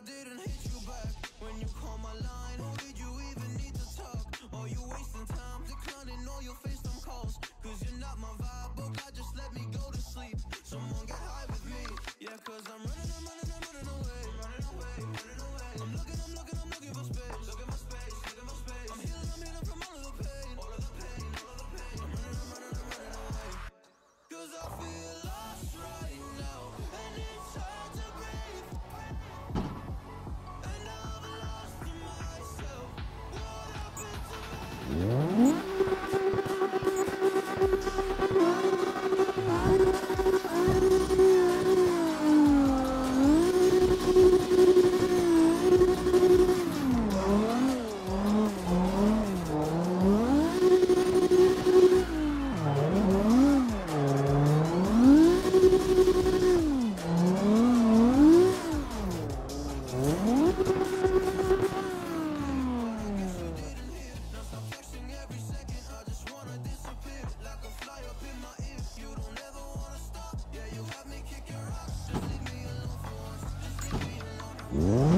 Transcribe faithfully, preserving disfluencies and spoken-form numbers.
didn't hit you back when you call my line. Or did you even need to talk? Or you wasting time declining all your FaceTime calls? Cause you're not my vibe, but God just let me go to sleep. Someone get high with me. Yeah, cause I'm running, I'm running, I'm running away. Running away, running away. I'm looking, I'm looking, I'm looking for space. Look at my space, look at my space. I'm healing, I'm healing from all of the pain. All of the pain, all of the pain. I'm running, I'm running, I'm running away. Cause I feel lost right now, and it's hard to breathe. And I've lost myself. What happened to me? Yeah.